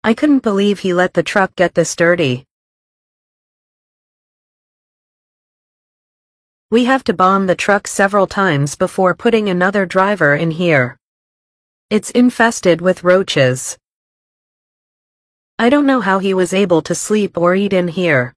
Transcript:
I couldn't believe he let the truck get this dirty. We have to bomb the truck several times before putting another driver in here. It's infested with roaches. I don't know how he was able to sleep or eat in here.